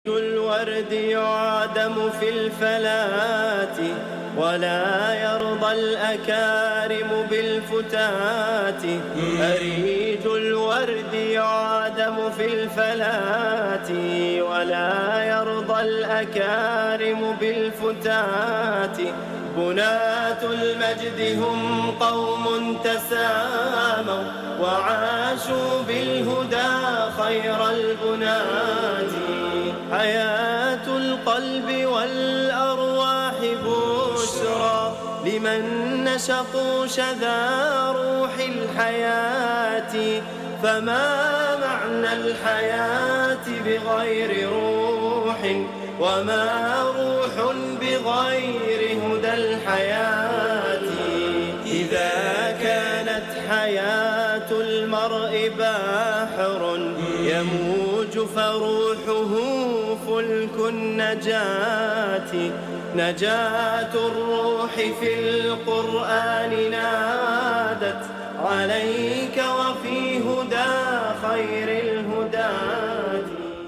الورد يعدم في الفلات ولا يرضى الأكارم بالفتات. أريج الورد يعدم في الفلات ولا يرضى الأكارم بالفتات. بنات المجد هم قوم تساموا وعاشوا بالهدى خير البنات. حياة القلب والأرواح بشرى لمن نشقوا شذا روح الحياة. فما معنى الحياة بغير روح وما روح بغير هدى الحياة. إذا كانت حياة المرء بحر يموج فروحه فلك النجاة. نجاة الروح في القرآن نادت عليك وفي هدى خير الهداة.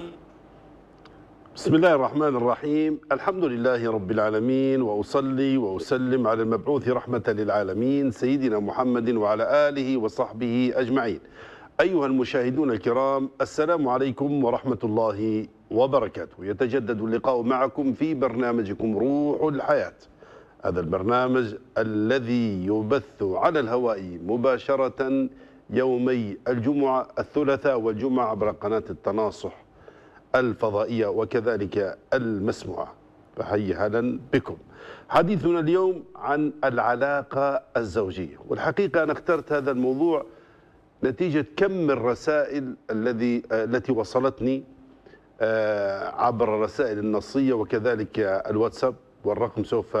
بسم الله الرحمن الرحيم. الحمد لله رب العالمين، وأصلي وأسلم على المبعوث رحمة للعالمين سيدنا محمد وعلى آله وصحبه أجمعين. أيها المشاهدون الكرام، السلام عليكم ورحمة الله وبركاته. يتجدد اللقاء معكم في برنامجكم روح الحياة. هذا البرنامج الذي يبث على الهواء مباشرة يومي الجمعة الثلاثاء والجمعة عبر قناة التناصح الفضائية وكذلك المسموعة. فحي هلا بكم. حديثنا اليوم عن العلاقة الزوجية، والحقيقة أنا اخترت هذا الموضوع نتيجة كم الرسائل التي وصلتني عبر الرسائل النصية وكذلك الواتساب، والرقم سوف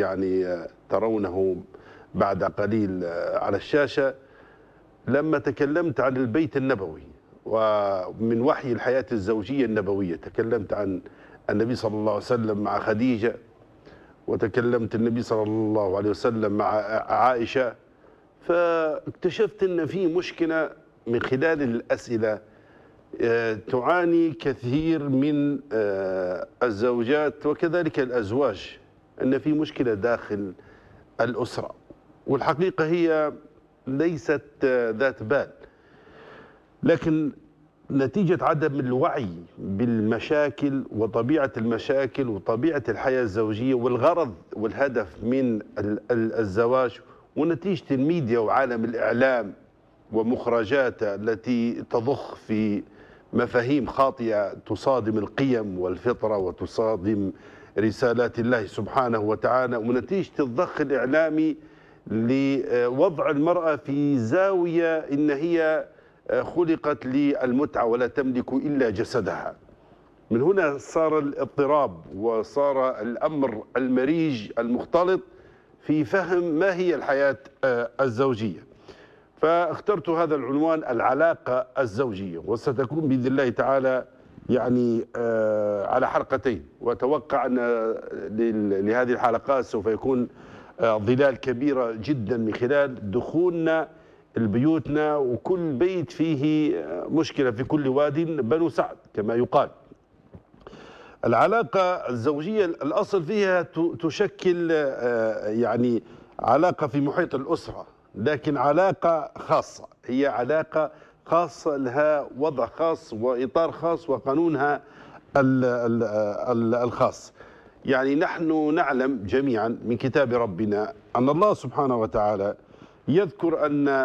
ترونه بعد قليل على الشاشة. لما تكلمت عن البيت النبوي ومن وحي الحياة الزوجية النبوية، تكلمت عن النبي صلى الله عليه وسلم مع خديجة، وتكلمت النبي صلى الله عليه وسلم مع عائشة، فاكتشفت أن في مشكلة من خلال الأسئلة تعاني كثير من الزوجات وكذلك الأزواج، أن في مشكلة داخل الأسرة، والحقيقة هي ليست ذات بال، لكن نتيجة عدم الوعي بالمشاكل وطبيعة المشاكل وطبيعة الحياة الزوجية والغرض والهدف من الزواج، ونتيجة الميديا وعالم الإعلام ومخرجاته التي تضخ في مفاهيم خاطئة تصادم القيم والفطرة وتصادم رسالات الله سبحانه وتعالى، ونتيجة الضخ الإعلامي لوضع المرأة في زاوية إن هي خلقت للمتعة ولا تملك إلا جسدها. من هنا صار الاضطراب وصار الأمر المريج المختلط في فهم ما هي الحياة الزوجية. فاخترت هذا العنوان العلاقة الزوجية، وستكون بإذن الله تعالى على حلقتين، وأتوقع أن لهذه الحلقات سوف يكون ظلال كبيرة جدا من خلال دخولنا البيوتنا، وكل بيت فيه مشكلة، في كل واد بنو سعد كما يقال. العلاقة الزوجية الأصل فيها تشكل علاقة في محيط الأسرة، لكن علاقة خاصة، هي علاقة خاصة لها وضع خاص وإطار خاص وقانونها الخاص. نحن نعلم جميعا من كتاب ربنا أن الله سبحانه وتعالى يذكر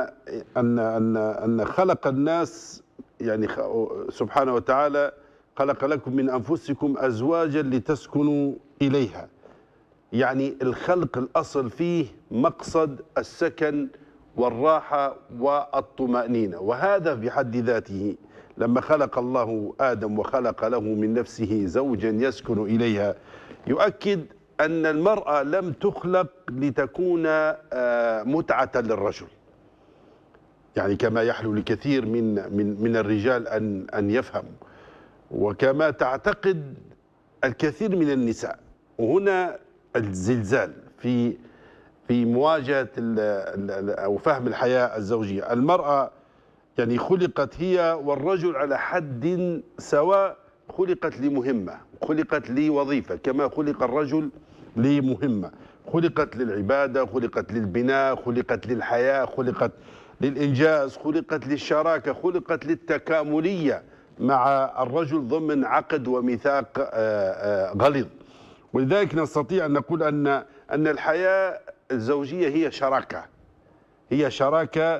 أن خلق الناس، سبحانه وتعالى خلق لكم من أنفسكم أزواجا لتسكنوا إليها. الخلق الأصل فيه مقصد السكن والراحة والطمأنينة، وهذا بحد ذاته لما خلق الله آدم وخلق له من نفسه زوجا يسكن إليها يؤكد أن المرأة لم تخلق لتكون متعة للرجل، كما يحلو لكثير من الرجال أن يفهموا، وكما تعتقد الكثير من النساء. وهنا الزلزال في مواجهة أو فهم الحياة الزوجية. المرأة خلقت هي والرجل على حد سواء خلقت لمهمة، خلقت لوظيفة، كما خلق الرجل لمهمة، خلقت للعبادة، خلقت للبناء، خلقت للحياة، خلقت للإنجاز، خلقت للشراكة، خلقت للتكاملية مع الرجل ضمن عقد وميثاق غليظ. ولذلك نستطيع أن نقول أن الحياة الزوجية هي شراكة، هي شراكة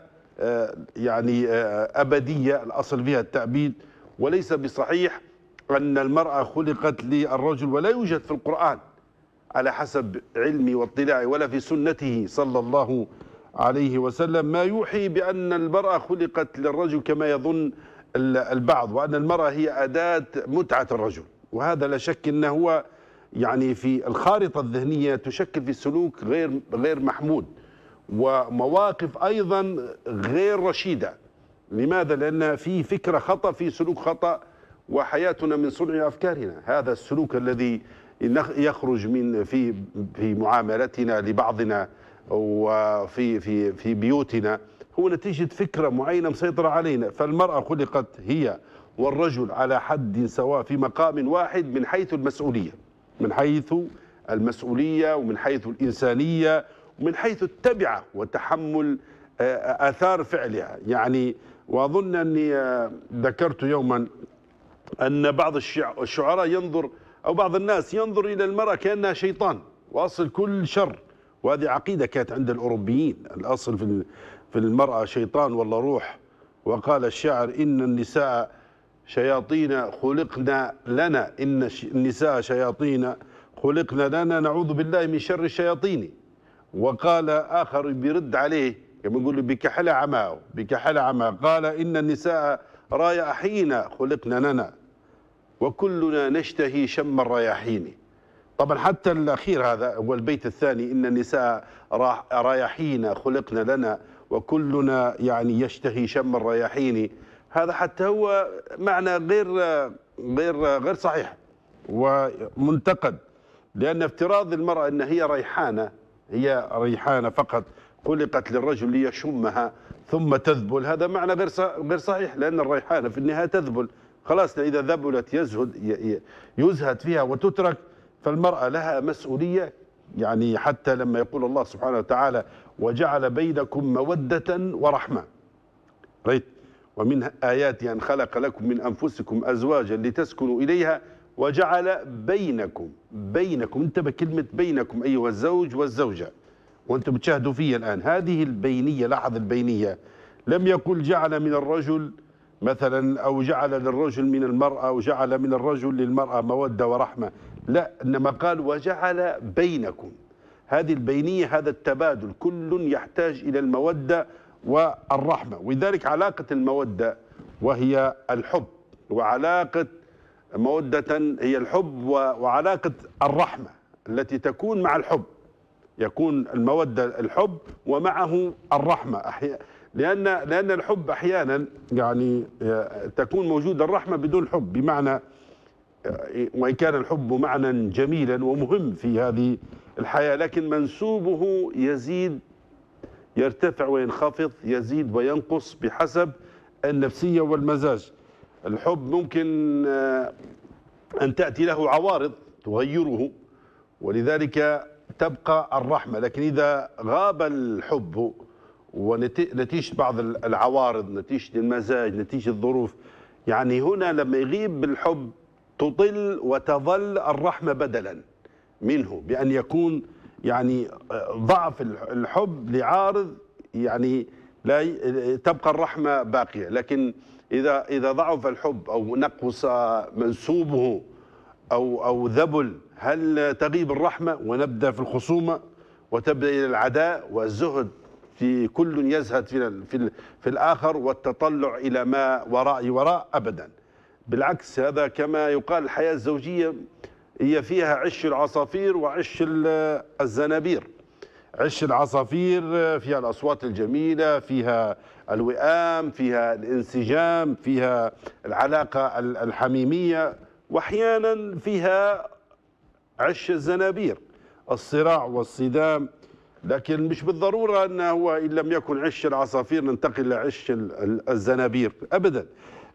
يعني أبدية، الأصل فيها التأبيد. وليس بصحيح أن المرأة خلقت للرجل، ولا يوجد في القرآن على حسب علمي واطلاعي ولا في سنته صلى الله عليه وسلم ما يوحي بأن المرأة خلقت للرجل كما يظن البعض، وأن المرأة هي أداة متعة الرجل. وهذا لا شك أنه هو يعني في الخارطة الذهنية تشكل في سلوك غير محمود، ومواقف أيضا غير رشيدة. لماذا؟ لأن في فكرة خطأ، في سلوك خطأ، وحياتنا من صنع أفكارنا. هذا السلوك الذي يخرج من في معاملتنا لبعضنا وفي في بيوتنا هو نتيجة فكرة معينة مسيطرة علينا. فالمرأة خلقت هي والرجل على حد سواء في مقام واحد من حيث المسؤولية، من حيث المسؤولية ومن حيث الإنسانية ومن حيث التبعة وتحمل آثار فعلها. يعني وأظن أني ذكرت يوما أن بعض الشعراء ينظر أو بعض الناس ينظر إلى المرأة كأنها شيطان وأصل كل شر، وهذه عقيدة كانت عند الأوروبيين. الأصل في المرأة شيطان ولا روح. وقال الشاعر: إن النساء شياطين خلقنا لنا، إن النساء شياطين خلقنا لنا نعوذ بالله من شر الشياطين. وقال آخر بيرد عليه كما يقول بكحل عماه بكحل عماه، قال: إن النساء رايحين خلقنا لنا وكلنا نشتهي شم الرياحين. طبعا حتى الأخير هذا هو البيت الثاني: إن النساء رايحين خلقنا لنا وكلنا يعني يشتهي شم الرياحين. هذا حتى هو معنى غير صحيح ومنتقد، لأن افتراض المرأة أن هي ريحانة فقط خلقت للرجل ليشمها ثم تذبل، هذا معنى غير صحيح، لأن الريحانة في النهاية تذبل. خلاص إذا ذبلت يزهد فيها وتترك. فالمرأة لها مسؤولية، يعني حتى لما يقول الله سبحانه وتعالى: وجعل بينكم مودة ورحمة، ريت ومن آياته أن خلق لكم من أنفسكم أزواجا لتسكنوا إليها وجعل بينكم انتبه كلمة بينكم أيها الزوج والزوجة، وأنتم بتشاهدوا فيها الآن هذه البينية. لاحظ البينية، لم يقل جعل من الرجل مثلا أو جعل للرجل من المرأة أو جعل من الرجل للمرأة مودة ورحمة، لا، إنما قال وجعل بينكم. هذه البينية، هذا التبادل، كل يحتاج إلى المودة والرحمة. ولذلك علاقة المودة وهي الحب، وعلاقة مودة هي الحب، وعلاقة الرحمة التي تكون مع الحب، يكون المودة الحب ومعه الرحمة. لأن الحب أحيانا يعني تكون موجودة الرحمة بدون حب، بمعنى وإن كان الحب معنى جميلا ومهم في هذه الحياة، لكن منسوبه يزيد، يرتفع وينخفض، يزيد وينقص بحسب النفسية والمزاج. الحب ممكن أن تأتي له عوارض تغيره، ولذلك تبقى الرحمة. لكن إذا غاب الحب ونتيجة بعض العوارض، نتيجة المزاج، نتيجة الظروف، يعني هنا لما يغيب الحب تطل وتظل الرحمة بدلا منه، بأن يكون يعني ضعف الحب لعارض، يعني لا تبقى الرحمة باقية. لكن إذا ضعف الحب أو نقص منسوبه أو ذبل، هل تغيب الرحمة ونبدأ في الخصومة وتبدأ إلى العداء والزهد في كل يزهد في الآخر والتطلع إلى ما وراء؟ أبدا، بالعكس. هذا كما يقال الحياة الزوجية هي فيها عش العصافير وعش الزنابير. عش العصافير فيها الأصوات الجميلة، فيها الوئام، فيها الانسجام، فيها العلاقة الحميمية، وأحيانا فيها عش الزنابير، الصراع والصدام. لكن مش بالضرورة أنه هو إن لم يكن عش العصافير ننتقل إلى عش الزنابير أبدا.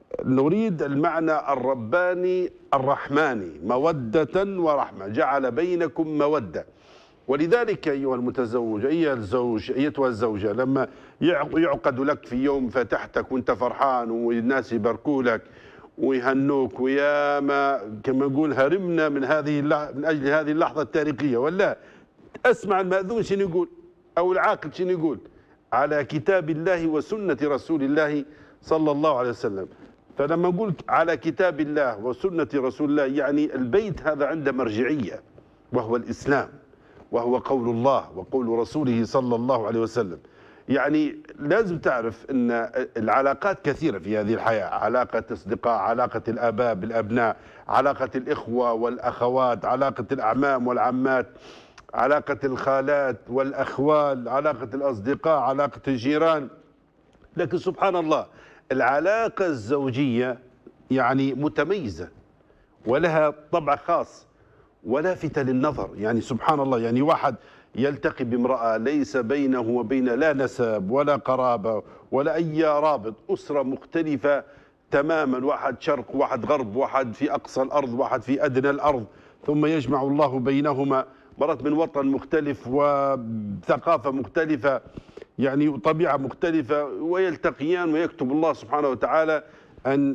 نريد المعنى الرباني الرحماني، مودة ورحمة، جعل بينكم مودة. ولذلك أيها المتزوج، أيها الزوج، أيتها الزوجة، لما يعقد لك في يوم فتحتك وانت فرحان والناس يباركوا لك ويهنوك، ويا ما كما نقول هرمنا من من أجل هذه اللحظة التاريخية، ولا أسمع المأذون شنو يقول أو العاقل شنو يقول؟ على كتاب الله وسنة رسول الله صلى الله عليه وسلم. فلما نقول على كتاب الله وسنة رسول الله، يعني البيت هذا عنده مرجعية، وهو الإسلام، وهو قول الله وقول رسوله صلى الله عليه وسلم. يعني لازم تعرف أن العلاقات كثيرة في هذه الحياة، علاقة أصدقاء، علاقة الآباء بالأبناء، علاقة الإخوة والأخوات، علاقة الأعمام والعمات، علاقة الخالات والأخوال، علاقة الأصدقاء، علاقة الجيران. لكن سبحان الله العلاقة الزوجية يعني متميزة ولها طبع خاص ولافتة للنظر. يعني سبحان الله، يعني واحد يلتقي بامرأة ليس بينه وبين لا نسب ولا قرابة ولا أي رابط، أسرة مختلفة تماما، واحد شرق واحد غرب، واحد في أقصى الأرض واحد في أدنى الأرض، ثم يجمع الله بينهما، مرات من وطن مختلف وثقافة مختلفة، يعني طبيعة مختلفة، ويلتقيان ويكتب الله سبحانه وتعالى أن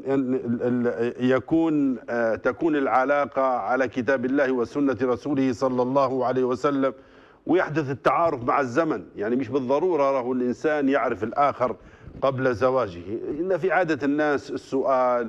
تكون العلاقة على كتاب الله وسنة رسوله صلى الله عليه وسلم، ويحدث التعارف مع الزمن. يعني مش بالضرورة راه الإنسان يعرف الآخر قبل زواجه، إن في عادة الناس السؤال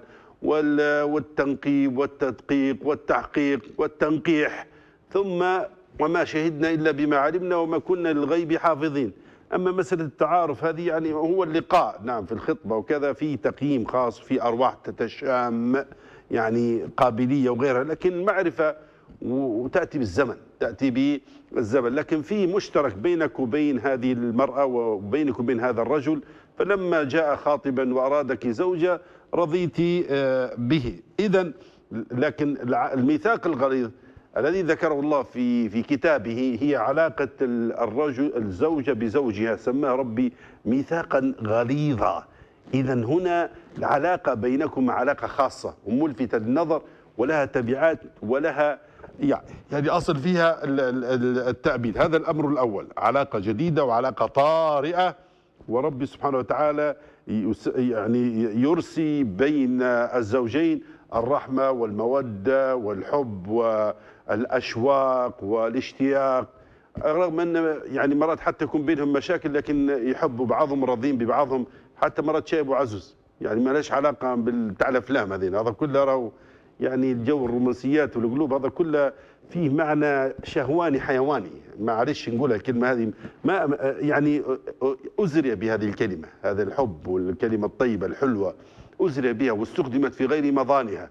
والتنقيب والتدقيق والتحقيق والتنقيح، ثم وما شهدنا إلا بما علمنا وما كنا للغيب حافظين. أما مسألة التعارف هذه يعني هو اللقاء، نعم، في الخطبة وكذا في تقييم خاص، في أرواح تتشام، يعني قابلية وغيرها، لكن معرفة وتأتي بالزمن، تأتي بالزمن. لكن في مشترك بينك وبين هذه المرأة وبينك وبين هذا الرجل، فلما جاء خاطبا وأرادك زوجة رضيت به. إذن لكن الميثاق الغليظ الذي ذكره الله في كتابه هي علاقة الزوجة بزوجها، سماه ربي ميثاقا غليظا. إذا هنا العلاقة بينكم علاقة خاصة وملفتة للنظر، ولها تبعات ولها يعني أصل فيها التأبيد. هذا الأمر الأول، علاقة جديدة وعلاقة طارئة، وربي سبحانه وتعالى يعني يرسي بين الزوجين الرحمة والمودة والحب والأشواق والاشتياق، رغم أن يعني مرات حتى يكون بينهم مشاكل لكن يحبوا بعضهم راضين ببعضهم، حتى مرات شايب وعزوز، يعني ما لهاش علاقة بتاع الأفلام هذا كله راهو يعني الجو الرومانسيات والقلوب هذا كله فيه معنى شهواني حيواني، معلش نقولها الكلمة هذه، ما يعني أزري بهذه الكلمة، هذا الحب والكلمة الطيبة الحلوة أزري بها واستخدمت في غير مضانها.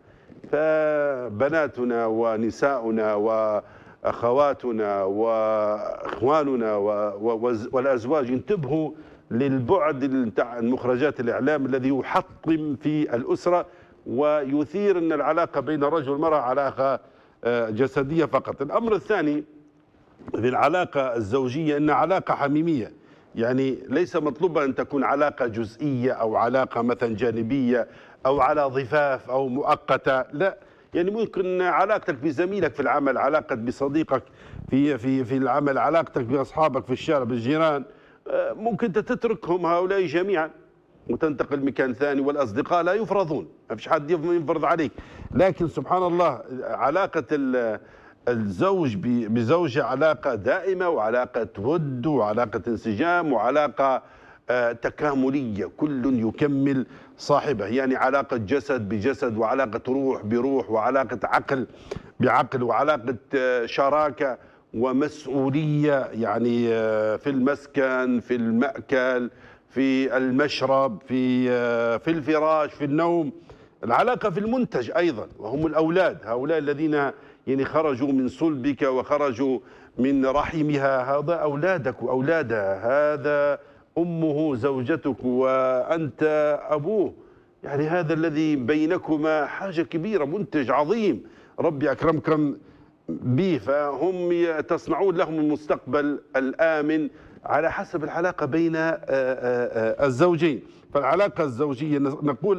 فبناتنا ونساؤنا وأخواتنا وإخواننا والأزواج انتبهوا للبعد بتاع المخرجات الإعلام الذي يحطم في الأسرة ويثير أن العلاقة بين الرجل والمرأة علاقة جسدية فقط. الأمر الثاني في العلاقة الزوجية أنها علاقة حميمية، يعني ليس مطلوبة أن تكون علاقة جزئية أو علاقة مثلا جانبية أو على ضفاف أو مؤقتة، لا، يعني ممكن علاقتك بزميلك في العمل، علاقتك بصديقك في العمل، علاقتك بأصحابك في الشارع بالجيران، ممكن تتركهم هؤلاء جميعا وتنتقل مكان ثاني، والأصدقاء لا يفرضون، ما فيش حد يفرض عليك. لكن سبحان الله علاقة الزوج بزوجه علاقة دائمة وعلاقة ود وعلاقة انسجام وعلاقة تكاملية، كل يكمل صاحبه، يعني علاقة جسد بجسد وعلاقة روح بروح وعلاقة عقل بعقل وعلاقة شراكة ومسؤولية، يعني في المسكن، في المأكل، في المشرب، في الفراش، في النوم، العلاقة في المنتج أيضا وهم الأولاد، هؤلاء الذين يعني خرجوا من صلبك وخرجوا من رحمها، هذا أولادك وأولادها، هذا أمه زوجتك وأنت أبوه، يعني هذا الذي بينكما حاجة كبيرة، منتج عظيم ربي أكرمكم به، فهم تصنعون لهم المستقبل الآمن على حسب العلاقة بين الزوجين. فالعلاقة الزوجية نقول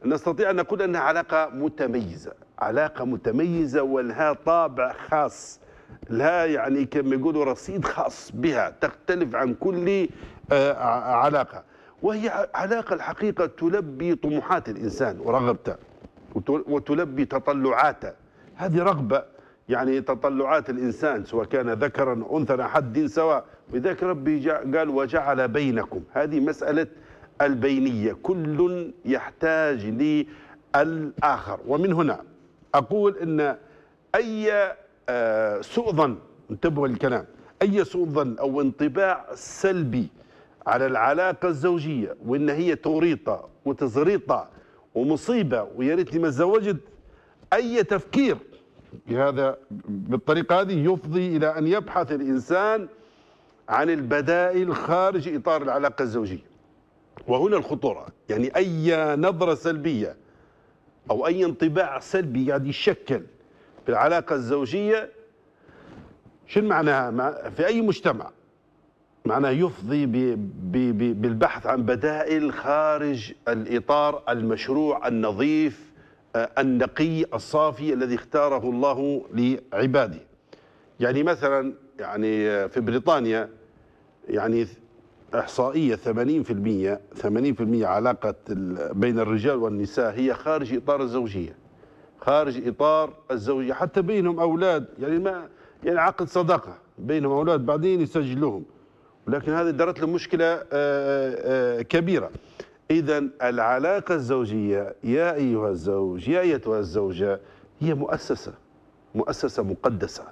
نستطيع أن نقول أنها علاقة متميزة، علاقة متميزة ولها طابع خاص، لها يعني كما يقولوا رصيد خاص بها تختلف عن كل علاقة، وهي علاقة الحقيقة تلبي طموحات الإنسان ورغبته وتلبي تطلعاته. هذه رغبة، يعني تطلعات الإنسان سواء كان ذكرا أو أنثى حد سواء، لذلك ربي قال وجعل بينكم. هذه مسألة البينية، كل يحتاج للآخر. ومن هنا أقول أن أي سوء ظن، انتبهوا للكلام، أي سوء ظن أو انطباع سلبي على العلاقة الزوجية وإن هي توريطة وتزريطة ومصيبة ويا ريتني ما تزوجت، أي تفكير بهذا بالطريقة هذه يفضي إلى أن يبحث الإنسان عن البدائل خارج إطار العلاقة الزوجية. وهنا الخطورة، يعني أي نظرة سلبية أو أي انطباع سلبي قاعد يشكل في العلاقة الزوجية، شنو معناها في أي مجتمع؟ معناه يفضي بالبحث عن بدائل خارج الإطار المشروع النظيف النقي الصافي الذي اختاره الله لعباده. يعني مثلا يعني في بريطانيا يعني إحصائية 80% علاقة بين الرجال والنساء هي خارج إطار الزوجية، خارج إطار الزوجية، حتى بينهم أولاد، يعني ما يعني عقد صداقة بينهم أولاد بعدين يسجلوهم، ولكن هذه درت له مشكلة كبيرة. إذن العلاقة الزوجية يا أيها الزوج يا أيتها الزوجة هي مؤسسة مقدسة،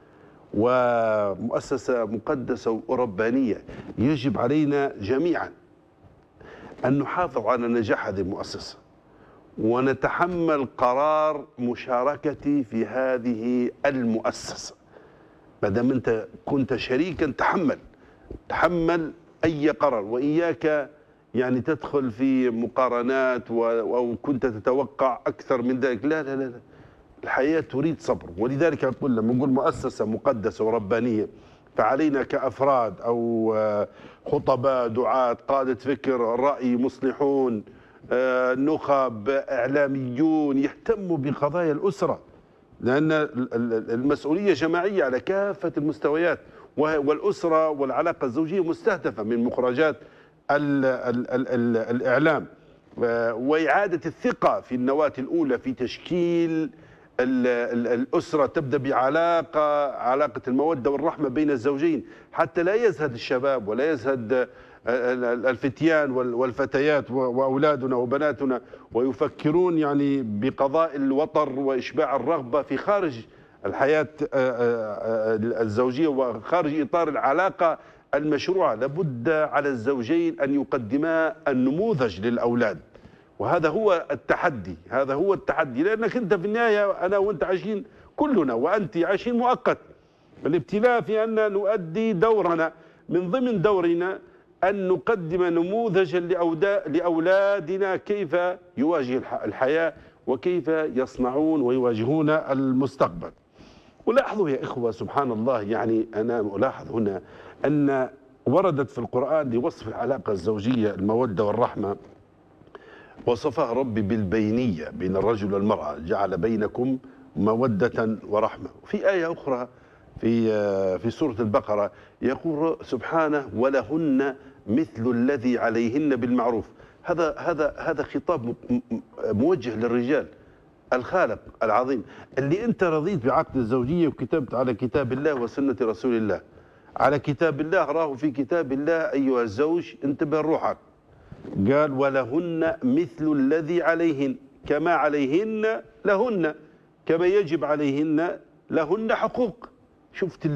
ومؤسسة مقدسة وربانية. يجب علينا جميعا أن نحافظ على نجاح هذه المؤسسة ونتحمل قرار مشاركتي في هذه المؤسسة. ما دام أنت كنت شريكا تحمل أي قرار، وإياك يعني تدخل في مقارنات أو كنت تتوقع أكثر من ذلك. لا لا لا, لا. الحياة تريد صبر، ولذلك أقول لما نقول مؤسسة مقدسة وربانية فعلينا كأفراد أو خطباء، دعاة، قادة فكر، رأي، مصلحون، نخب، إعلاميون يهتموا بقضايا الأسرة، لأن المسؤولية جماعية على كافة المستويات، والأسرة والعلاقة الزوجية مستهدفة من مخرجات الإعلام، وإعادة الثقة في النواة الأولى في تشكيل الأسرة تبدأ بعلاقة المودة والرحمة بين الزوجين، حتى لا يزهد الشباب ولا يزهد الفتيان والفتيات وأولادنا وبناتنا ويفكرون يعني بقضاء الوطر وإشباع الرغبة في خارج الحياة الزوجية وخارج إطار العلاقة المشروعة. لابد على الزوجين أن يقدما النموذج للأولاد، وهذا هو التحدي، لأنك أنت في النهاية أنا وأنت عايشين كلنا وأنت عايشين مؤقت. الابتلاء في أن نؤدي دورنا، من ضمن دورنا أن نقدم نموذجا لأولادنا كيف يواجه الحياة وكيف يصنعون ويواجهون المستقبل. ولاحظوا يا إخوة سبحان الله، يعني أنا ألاحظ هنا أن وردت في القرآن لوصف العلاقة الزوجية المودة والرحمة، وصفها ربي بالبينية بين الرجل والمرأة، جعل بينكم مودة ورحمة. وفي آية أخرى في سورة البقرة يقول سبحانه ولهن مثل الذي عليهن بالمعروف. هذا خطاب موجه للرجال، الخالق العظيم اللي أنت رضيت بعقد الزوجية وكتبت على كتاب الله وسنة رسول الله، على كتاب الله، راه في كتاب الله أيها الزوج انتبه روحك، قال ولهن مثل الذي عليهن، كما عليهن لهن، كما يجب عليهن لهن حقوق. شفت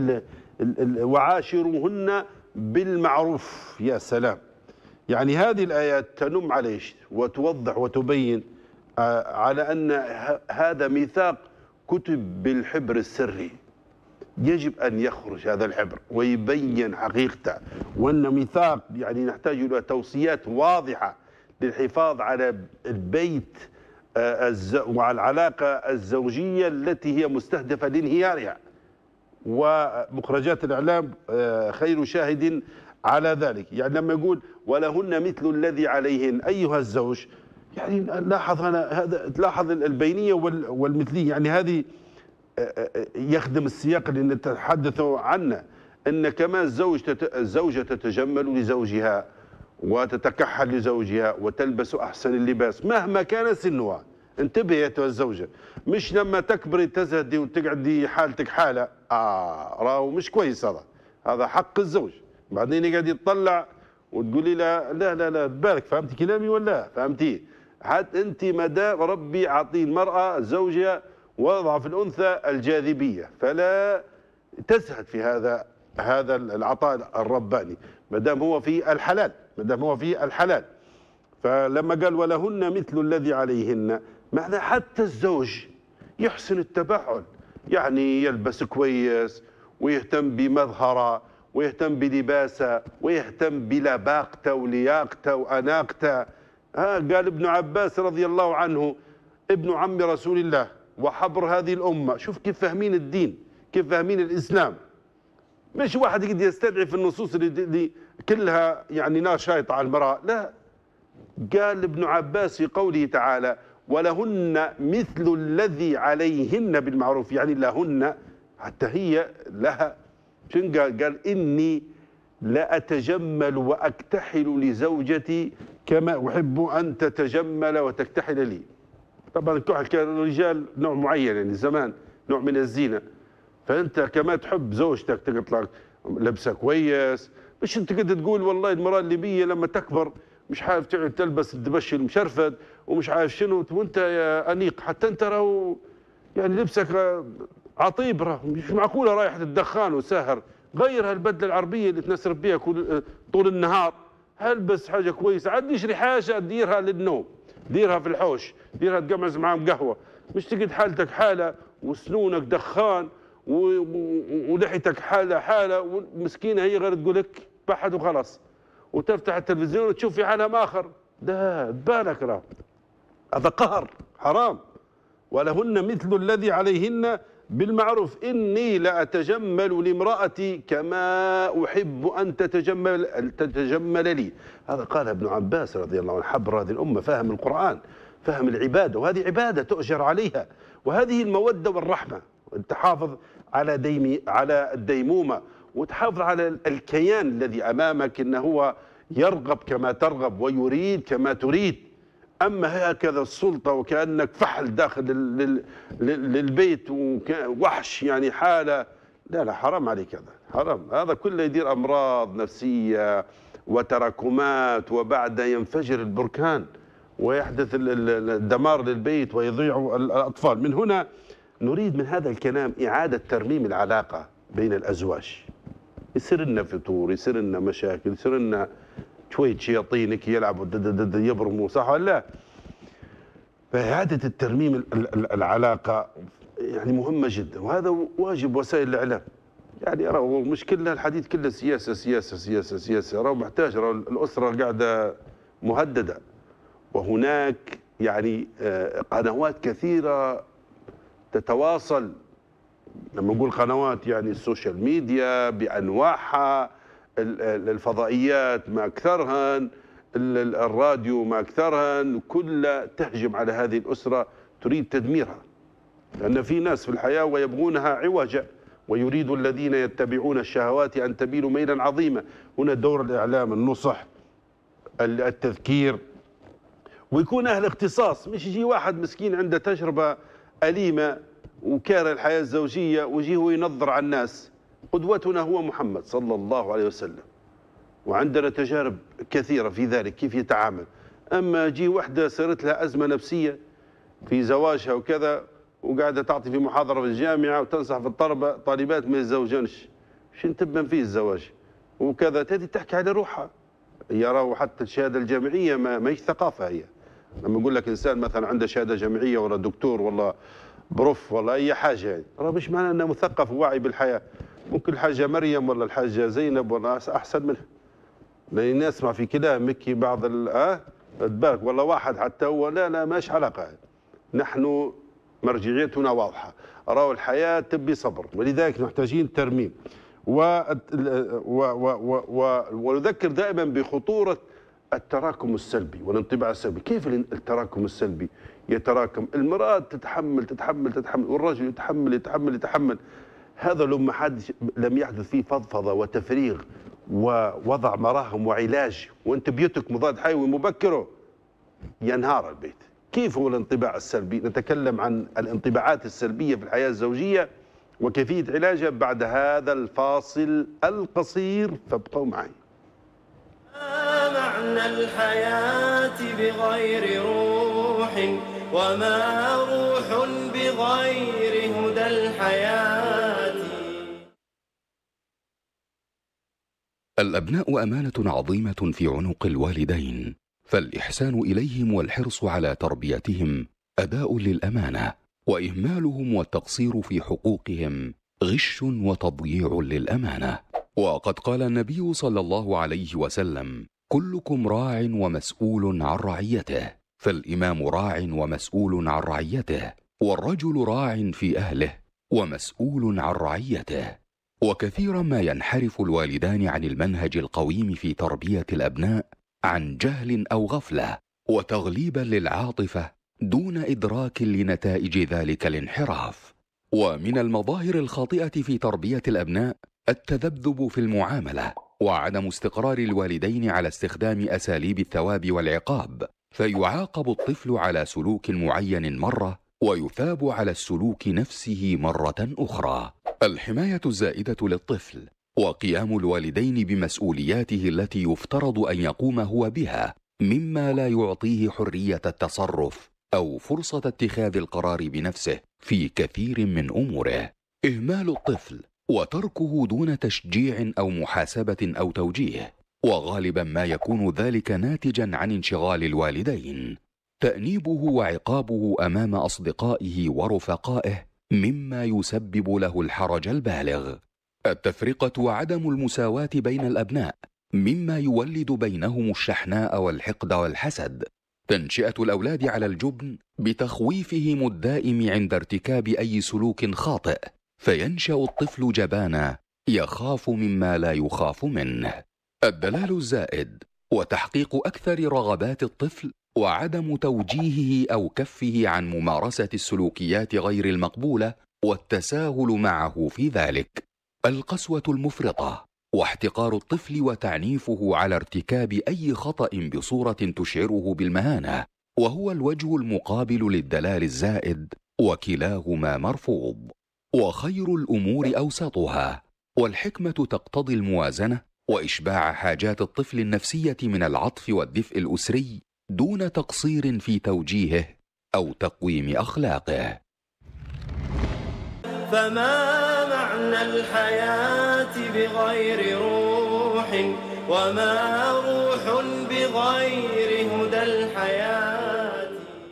وعاشروهن بالمعروف. يا سلام، يعني هذه الآيات تنم عليه وتوضح وتبين على أن هذا ميثاق كتب بالحبر السري، يجب أن يخرج هذا الحبر ويبين حقيقته، وأن ميثاق يعني نحتاج إلى توصيات واضحة للحفاظ على البيت وعلى العلاقة الزوجية التي هي مستهدفة لانهيارها، ومخرجات الإعلام خير شاهد على ذلك. يعني لما يقول ولهن مثل الذي عليهن أيها الزوج، يعني لاحظ أنا هذا، تلاحظ البينية والمثلية، يعني هذه يخدم السياق اللي نتحدث عنه، أن كما الزوجة تتجمل لزوجها وتتكحل لزوجها وتلبس أحسن اللباس مهما كان سنها. انتبه يا الزوجة، مش لما تكبري تزهدي وتقعدي حالتك حالة، راهو مش كويس. هذا حق الزوج. بعدين يقعد يتطلع وتقولي لا لا لا لا بالك، فهمتي كلامي ولا فهمتي؟ حتى انت مدام ربي اعطي المرأة زوجها وضع في الأنثى الجاذبية، فلا تزهد في هذا العطاء الرباني ما دام هو في الحلال، ما دام هو في الحلال. فلما قال ولهن مثل الذي عليهن، معنى حتى الزوج يحسن التبعل، يعني يلبس كويس ويهتم بمظهره ويهتم بلباسه ويهتم بلباقته ولياقته وأناقته. قال ابن عباس رضي الله عنه ابن عم رسول الله وحبر هذه الأمة. شوف كيف فاهمين الدين، كيف فاهمين الإسلام. مش واحد يقدر يستدعي في النصوص اللي كلها يعني نار شايطة على المرأة، لا. قال ابن عباس في قوله تعالى ولهن مثل الذي عليهن بالمعروف، يعني لهن حتى هي لها. شن قال إني لا أتجمل وأكتحل لزوجتي كما أحب أن تتجمل وتكتحل لي. طبعا الكحل كان الرجال نوع معين، يعني زمان نوع من الزينة، فأنت كما تحب زوجتك تطلع لبسة كويس، مش أنت كده تقول والله المرأة الليبية لما تكبر مش عارف تقعد تلبس الدبش المشرفد ومش عارف شنو، وانت يا انيق حتى انت راهو يعني لبسك عطيب، راه مش معقوله رايح تدخان وساهر. غير هالبدله العربيه اللي تنسرب بها طول النهار، هلبس حاجه كويسه، عاد اشري حاجه ديرها للنوم، ديرها في الحوش، ديرها تقمز معاهم قهوه، مش تقعد حالتك حاله وسنونك دخان ولحيتك حاله ومسكينه هي غير تقول لك بحد وخلاص، وتفتح التلفزيون وتشوف في عالم آخر. ده بالك راه هذا قهر حرام. ولهن مثل الذي عليهن بالمعروف إني لأتجمل لامرأتي كما أحب أن تتجمل لي. هذا قال ابن عباس رضي الله عنه، حبر هذه الأمة، فهم القرآن، فهم العبادة، وهذه عبادة تؤجر عليها، وهذه المودة والرحمة. تحافظ على الديمومة، وتحافظ على الكيان الذي أمامك، إنه هو يرغب كما ترغب ويريد كما تريد. أما هكذا السلطة وكأنك فحل داخل للبيت ووحش يعني حالة، لا حرام عليك، هذا حرام. هذا كله يدير أمراض نفسية وتراكمات، وبعد ينفجر البركان ويحدث الدمار للبيت ويضيع الأطفال. من هنا نريد من هذا الكلام إعادة ترميم العلاقة بين الأزواج. يصير لنا فتور، يصير لنا مشاكل، يصير لنا شوية شياطينك يلعبوا يبرموا، صح ولا لا؟ فإعادة الترميم العلاقة يعني مهمة جدا، وهذا واجب وسائل الإعلام. يعني راهو مش كلها الحديث كله سياسة سياسة سياسة سياسة، راهو محتاج، راهو الأسرة قاعدة مهددة، وهناك يعني قنوات كثيرة تتواصل. لما نقول قنوات يعني السوشيال ميديا بأنواعها، الفضائيات ما أكثرهن، الراديو ما أكثرهن، كلها تهجم على هذه الأسرة، تريد تدميرها. لأن في ناس في الحياة ويبغونها عوجا، ويريد الذين يتبعون الشهوات أن تميلوا ميلا عظيما. هنا دور الإعلام، النصح، التذكير، ويكون أهل اختصاص، مش يجي واحد مسكين عنده تجربة أليمة وكاره الحياة الزوجية ويجي هو ينظر على الناس. قدوتنا هو محمد صلى الله عليه وسلم، وعندنا تجارب كثيرة في ذلك كيف يتعامل. أما جي وحدة صارت لها أزمة نفسية في زواجها وكذا، وقاعدة تعطي في محاضرة في الجامعة وتنصح في الطلبة طالبات ما يتزوجونش، شن تبن فيه الزواج وكذا، تدي تحكي على روحها. يراوا حتى الشهادة الجامعية ما هيش ثقافة هي. لما يقول لك إنسان مثلا عنده شهادة جامعية ولا دكتور ولا بروف ولا أي حاجة، يعني راه مش معناه أنه مثقف وواعي بالحياة. ممكن الحاجة مريم ولا الحاجة زينب ولا أحسن منها، لأن نسمع في كلامك بعض تبارك والله واحد حتى هو لا ماش علاقة. نحن مرجعيتنا واضحة، راهو الحياة تبي صبر، ولذلك محتاجين ترميم. ونذكر دائما بخطورة التراكم السلبي والانطباع السلبي. كيف التراكم السلبي يتراكم؟ المرأة تتحمل تتحمل تتحمل، والرجل يتحمل يتحمل يتحمل. هذا لو ما حد لم يحدث فيه فضفضة وتفريغ ووضع مراهم وعلاج، وانت بيوتك مضاد حيوي مبكره، ينهار البيت. كيف هو الانطباع السلبي؟ نتكلم عن الانطباعات السلبية في الحياة الزوجية وكيفية علاجها بعد هذا الفاصل القصير، فابقوا معي. ما معنى الحياة بغير روح، وما روح بغير هدى الحياة. الأبناء أمانة عظيمة في عنق الوالدين، فالإحسان إليهم والحرص على تربيتهم أداء للأمانة، وإهمالهم والتقصير في حقوقهم غش وتضييع للأمانة. وقد قال النبي صلى الله عليه وسلم: كلكم راع ومسؤول عن رعيته، فالإمام راع ومسؤول عن رعيته، والرجل راع في أهله ومسؤول عن رعيته. وكثيرا ما ينحرف الوالدان عن المنهج القويم في تربية الأبناء عن جهل أو غفلة وتغليبا للعاطفة دون إدراك لنتائج ذلك الانحراف. ومن المظاهر الخاطئة في تربية الأبناء التذبذب في المعاملة، وعدم استقرار الوالدين على استخدام أساليب الثواب والعقاب، فيعاقب الطفل على سلوك معين مرة ويثاب على السلوك نفسه مرة أخرى. الحماية الزائدة للطفل، وقيام الوالدين بمسؤولياته التي يفترض أن يقوم هو بها، مما لا يعطيه حرية التصرف أو فرصة اتخاذ القرار بنفسه في كثير من أموره. إهمال الطفل وتركه دون تشجيع أو محاسبة أو توجيه، وغالبا ما يكون ذلك ناتجا عن انشغال الوالدين. تأنيبه وعقابه أمام أصدقائه ورفقائه مما يسبب له الحرج البالغ. التفرقة وعدم المساواة بين الأبناء مما يولد بينهم الشحناء والحقد والحسد. تنشئة الأولاد على الجبن بتخويفهم الدائم عند ارتكاب أي سلوك خاطئ، فينشأ الطفل جبانا يخاف مما لا يخاف منه. الدلال الزائد وتحقيق أكثر رغبات الطفل، وعدم توجيهه أو كفه عن ممارسة السلوكيات غير المقبولة والتساهل معه في ذلك. القسوة المفرطة، واحتقار الطفل وتعنيفه على ارتكاب أي خطأ بصورة تشعره بالمهانة، وهو الوجه المقابل للدلال الزائد، وكلاهما مرفوض. وخير الأمور أوسطها، والحكمة تقتضي الموازنة وإشباع حاجات الطفل النفسية من العطف والدفء الأسري دون تقصير في توجيهه أو تقويم أخلاقه. فما معنى الحياة بغير روح، وما روح بغير هدى الحياة.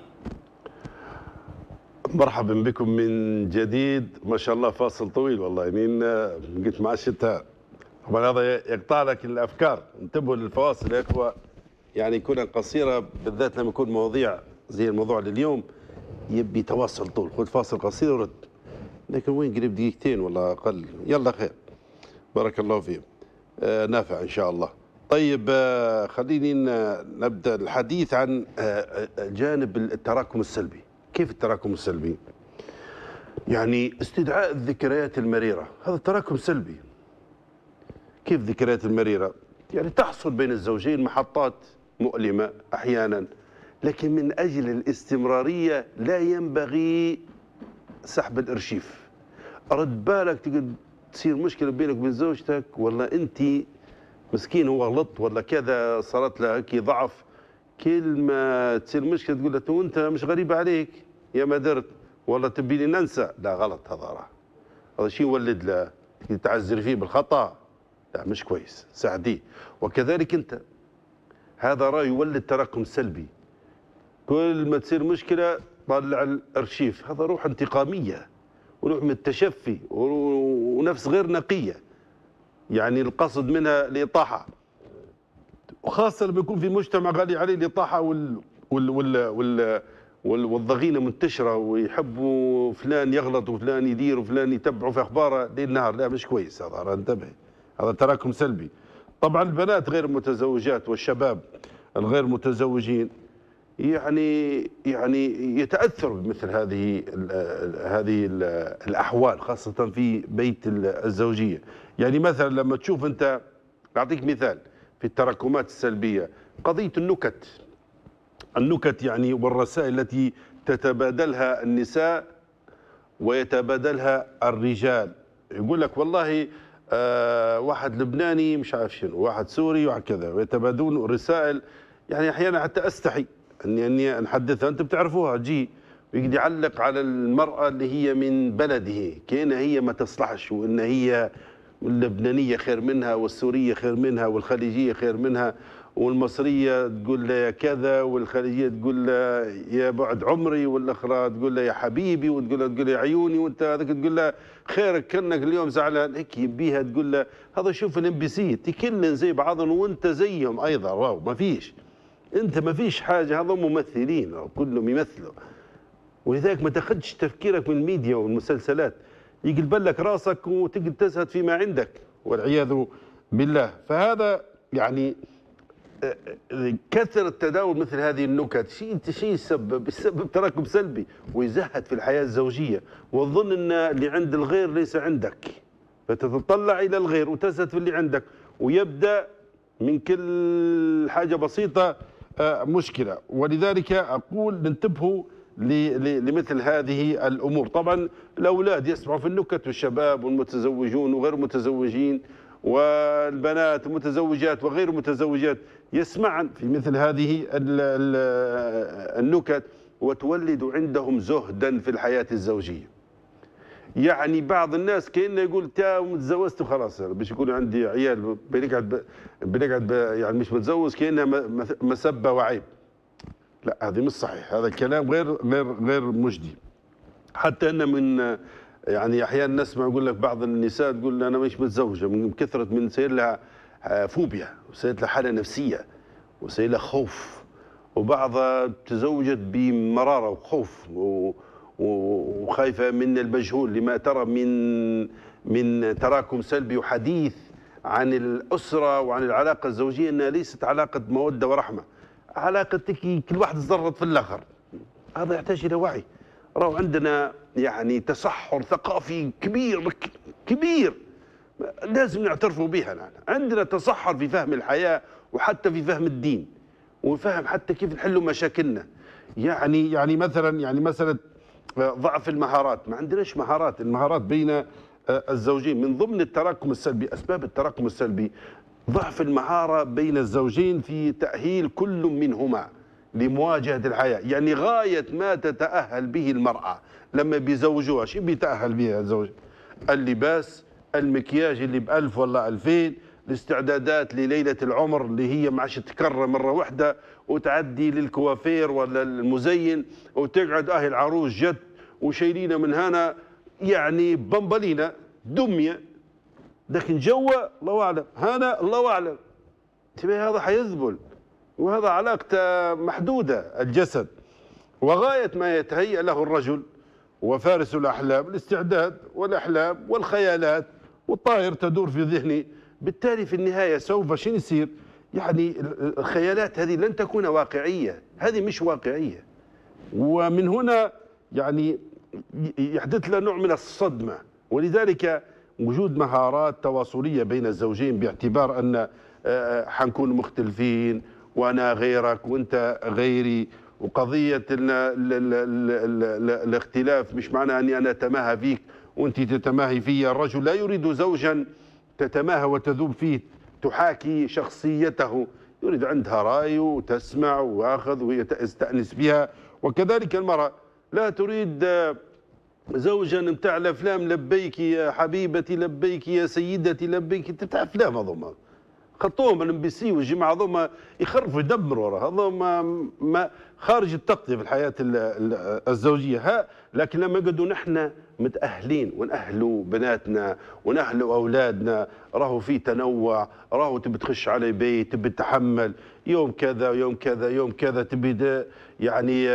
مرحبا بكم من جديد. ما شاء الله فاصل طويل والله، يعني قلت مع الشتاء طبعا هذا يقطع لك الافكار. انتبهوا للفواصل يا اخوه، يعني يكون قصيره، بالذات لما يكون مواضيع زي الموضوع لليوم يبي تواصل طول. خذ فاصل قصير ورد، لكن وين قريب دقيقتين ولا اقل. يلا خير، بارك الله فيهم، نافع ان شاء الله. طيب خليني نبدا الحديث عن جانب التراكم السلبي. كيف التراكم السلبي؟ يعني استدعاء الذكريات المريره، هذا تراكم سلبي. كيف ذكريات المريره؟ يعني تحصل بين الزوجين محطات مؤلمه احيانا، لكن من اجل الاستمراريه لا ينبغي سحب الارشيف. رد بالك تقعد تصير مشكله بينك وبين زوجتك، ولا انت مسكين هو غلط، ولا كذا صارت له هيك ضعف، كل ما تصير مشكله تقول له وانت مش غريبه عليك يا ما درت، ولا تبيني ننسى. لا غلط، هذا شيء يولد له تعزري فيه بالخطا، لا مش كويس، ساعديه. وكذلك انت، هذا راي يولد تراكم سلبي. كل ما تصير مشكله طلع الارشيف، هذا روح انتقاميه وروح من التشفي ونفس غير نقيه، يعني القصد منها الاطاحه، وخاصه لما يكون في مجتمع غالي عليه الاطاحه والضغينه منتشره، ويحبوا فلان يغلط وفلان يدير وفلان يتبعوا في اخباره ليل نهار. لا مش كويس، هذا انتبه، هذا تراكم سلبي. طبعا البنات غير المتزوجات والشباب الغير متزوجين يعني يتأثروا بمثل هذه الأحوال، خاصة في بيت الزوجية. يعني مثلا لما تشوف أنت، أعطيك مثال في التراكمات السلبية، قضية النكت يعني والرسائل التي تتبادلها النساء ويتبادلها الرجال. يقول لك والله واحد لبناني مش عارف شنو، واحد سوري وهكذا، ويتبادلون رسائل. يعني احيانا حتى استحي اني نحدثها، انتم بتعرفوها، تجي ويقعد يعلق على المراه اللي هي من بلده كأنها هي ما تصلحش، وان هي اللبنانيه خير منها، والسوريه خير منها، والخليجيه خير منها، والمصريه تقول له يا كذا، والخليجيه تقول له يا بعد عمري، والاخرى تقول له يا حبيبي، وتقول له يا عيوني، وانت هذاك تقول له خيرك كانك اليوم زعلان هيك يبيها، تقول له هذا شوف الام بي سي كلن زي بعضهم وانت زيهم ايضا. واو، ما فيش، انت ما فيش حاجه، هذول ممثلين كلهم يمثلوا. ولذلك ما تاخذش تفكيرك من الميديا والمسلسلات، يقلب لك راسك وتقعد تزهد فيما عندك والعياذ بالله. فهذا يعني كثرة تداول مثل هذه النكت شيء يسبب تراكم سلبي، ويزهد في الحياة الزوجية، وتظن ان اللي عند الغير ليس عندك، فتتطلع الى الغير وتزهد في اللي عندك، ويبدأ من كل حاجة بسيطة مشكلة. ولذلك أقول ننتبهوا لمثل هذه الأمور. طبعا الأولاد يسمعوا في النكت، والشباب والمتزوجون وغير المتزوجين، والبنات المتزوجات وغير المتزوجات يسمعن في مثل هذه النكت، وتولد عندهم زهدا في الحياة الزوجية. يعني بعض الناس كأنه يقول تا متزوجت وخلاص باش يكون عندي عيال بنقعد يعني مش متزوج، كأنها مسبة وعيب. لا، هذه مش صحيح، هذا الكلام غير مجدي. حتى ان من يعني احيانا نسمع يقول لك بعض النساء تقول انا مش متزوجه من كثره من صاير لها فوبيا، وصاير لها حاله نفسيه، وصاير لها خوف، وبعضها تزوجت بمراره وخوف وخايفه من المجهول، لما ترى من تراكم سلبي وحديث عن الاسره وعن العلاقه الزوجيه انها ليست علاقه موده ورحمه، علاقه كل واحد تزرط في الاخر. هذا يحتاج الى وعي. راهو عندنا يعني تصحر ثقافي كبير لازم نعترفوا بها. نحن عندنا تصحر في فهم الحياه، وحتى في فهم الدين، وفهم حتى كيف نحلوا مشاكلنا. يعني مثلا ضعف المهارات، ما عندناش مهارات. المهارات بين الزوجين من ضمن التراكم السلبي، اسباب التراكم السلبي ضعف المهاره بين الزوجين في تاهيل كل منهما لمواجهه الحياه. يعني غايه ما تتاهل به المراه لما بيزوجوها، شو بيتاهل بها الزوج؟ اللباس، المكياج اللي ب1000 ولا 2000، الاستعدادات لليله العمر اللي هي ما عادش تكرر مره واحده، وتعدي للكوافير ولا المزين، وتقعد العروس جت وشايلينه من هنا، يعني بمبلينا دميه، لكن جوا الله اعلم، هنا الله اعلم. تبي هذا حيذبل، وهذا علاقته محدوده الجسد. وغايه ما يتهيأ له الرجل وفارس الاحلام الاستعداد والاحلام والخيالات، والطائر تدور في ذهني. بالتالي في النهايه سوف شنو يصير؟ يعني الخيالات هذه لن تكون واقعيه، هذه مش واقعيه. ومن هنا يعني يحدث له نوع من الصدمه. ولذلك وجود مهارات تواصليه بين الزوجين، باعتبار ان حنكون مختلفين، وانا غيرك وانت غيري، وقضيه الاختلاف مش معناه اني انا اتماهى فيك وانت تتماهي في. الرجل لا يريد زوجا تتماهى وتذوب فيه، تحاكي شخصيته، يريد عندها راي وتسمع واخذ ويستأنس بها. وكذلك المرأة لا تريد زوجا بتاع الافلام، لبيك يا حبيبتي، لبيك يا سيدتي، لبيك. انت بتاع افلام هذوما، خطوهم الام بي سي والجماعه هذوما يخرفوا يدمروا، هذوما ما خارج التغطيه في الحياه الزوجيه. لكن لما يقعدوا نحن متاهلين ونأهلوا بناتنا ونأهلوا اولادنا، راهو في تنوع، راهو تبي تخش على بيت، تبي تتحمل يوم كذا يوم كذا يوم كذا، تبي يعني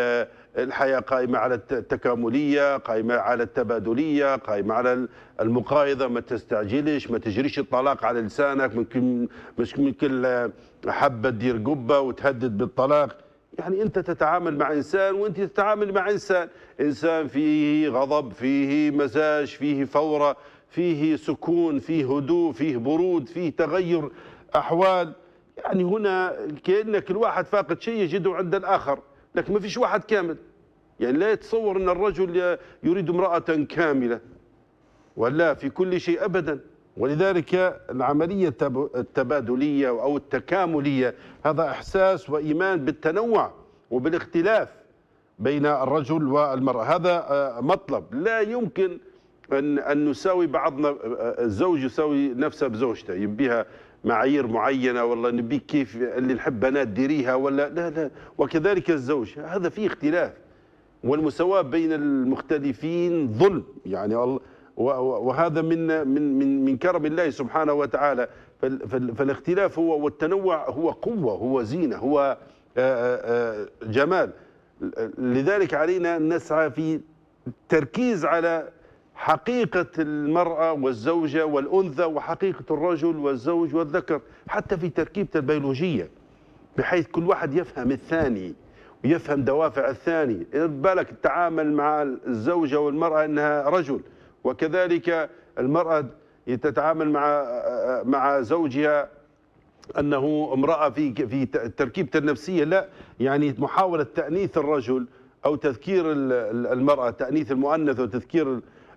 الحياة قائمة على التكاملية، قائمة على التبادلية، قائمة على المقايضة، ما تستعجلش، ما تجريش الطلاق على لسانك، مش من كل حبة تدير قبة وتهدد بالطلاق. يعني أنت تتعامل مع إنسان وأنت تتعامل مع إنسان فيه غضب، فيه مزاج، فيه فورة، فيه سكون، فيه هدوء، فيه برود، فيه تغير أحوال. يعني هنا كأنك الواحد فاقد شيء يجده عند الآخر، لكن ما فيش واحد كامل. يعني لا يتصور أن الرجل يريد امرأة كاملة ولا في كل شيء أبدا. ولذلك العملية التبادلية أو التكاملية هذا إحساس وإيمان بالتنوع وبالاختلاف بين الرجل والمرأة. هذا مطلب لا يمكن أن نساوي بعضنا. الزوج يساوي نفسه بزوجته، يبيها معايير معينة، والله نبيك كيف اللي نحب بنات ديريها، ولا لا. وكذلك الزوج، هذا فيه اختلاف. والمساواة بين المختلفين ظلم يعني، وهذا من كرم الله سبحانه وتعالى. فالاختلاف هو والتنوع هو قوة، هو زينة، هو جمال. لذلك علينا أن نسعى في التركيز على حقيقة المرأة والزوجة والأنثى، وحقيقة الرجل والزوج والذكر، حتى في تركيبته البيولوجية، بحيث كل واحد يفهم الثاني ويفهم دوافع الثاني. بالك التعامل مع الزوجة والمرأة أنها رجل، وكذلك المرأة تتعامل مع زوجها أنه امرأة في تركيبته النفسية. لا، يعني محاولة تأنيث الرجل أو تذكير المرأة، تأنيث المؤنث وتذكير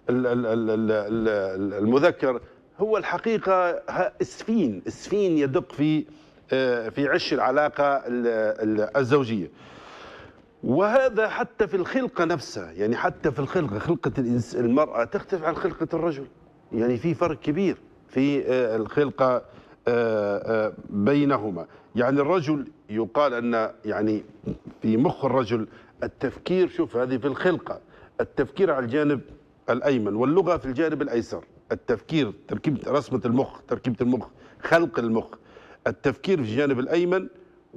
المذكر، هو الحقيقة اسفين يدق في عش العلاقة الزوجية. وهذا حتى في الخلقة نفسها، يعني حتى في خلقة المرأة تختلف عن خلقة الرجل. يعني في فرق كبير في الخلقة بينهما. يعني الرجل يقال أن يعني في مخ الرجل التفكير، شوف هذه في الخلقة، التفكير على الجانب الأيمن، واللغة في الجانب الأيسر. التفكير تركيبة رسمة المخ، تركيبة المخ، خلق المخ، التفكير في الجانب الأيمن،